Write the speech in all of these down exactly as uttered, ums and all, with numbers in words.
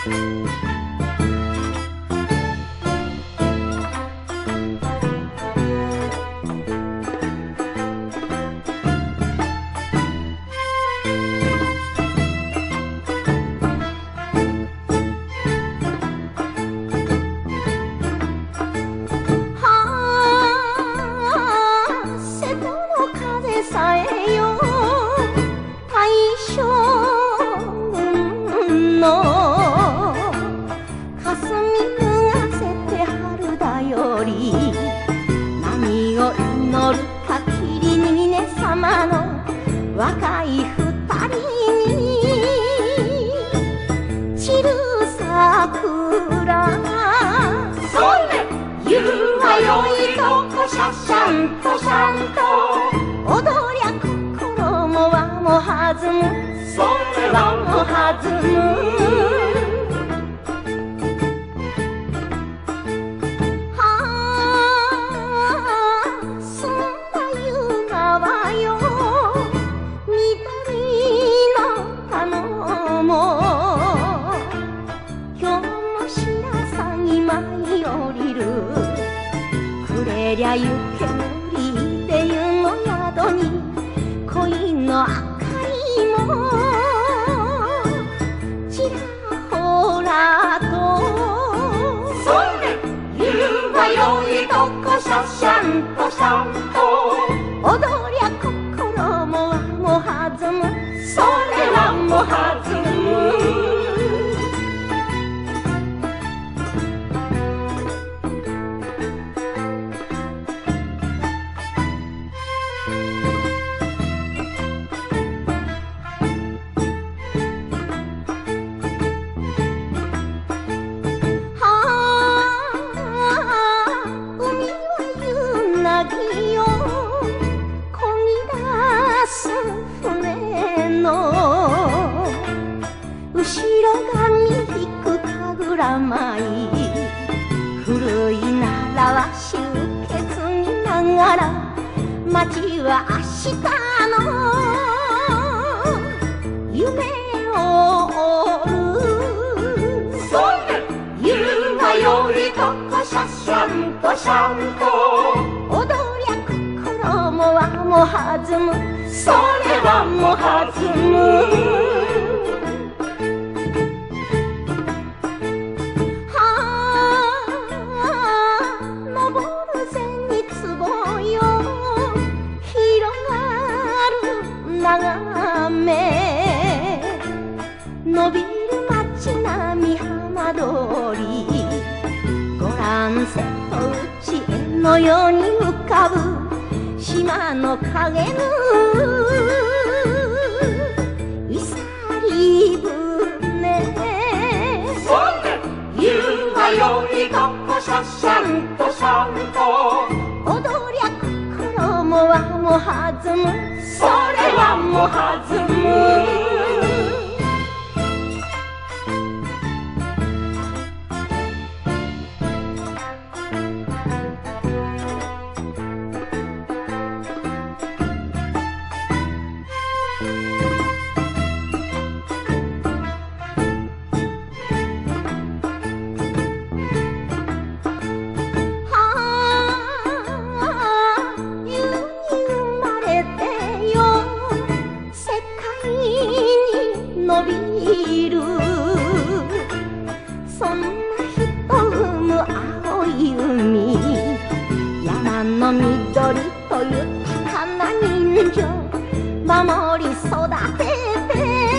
何を祈るか霧に峰様の若い二人に散る桜。それ言うはよいとこシャシャンとシャンと踊りゃ心も輪も弾む。それ輪も弾む。くれりゃ湯煙で湯の宿に恋の明かりもちらほらと。それ言うはよいとこシャシャンとシャンと踊りゃ心も輪も弾む。それ輪も弾む。後ろ髪引く神楽舞、古い奈良は集結にながら街は明日の夢を追う。それ言うはよいとこシャシャンとシャンと踊りゃ心も輪も弾む。それ輪も弾む。眺め伸びる街並み浜通り、ご覧瀬戸内絵のように浮かぶ島の影のいさり船。それ言うはよいとこシャシャンとシャンと踊りゃ心も輪も弾む。それ輪も弾む。伸びるそんな人産む青い海、山の緑と豊かな人情守り育てて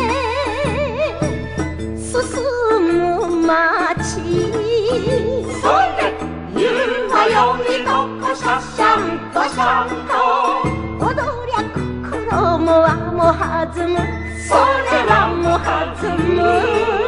進む街。それ言うはよいとこシャシャンとシャンと踊りゃ心も輪も弾む。それ輪も弾む。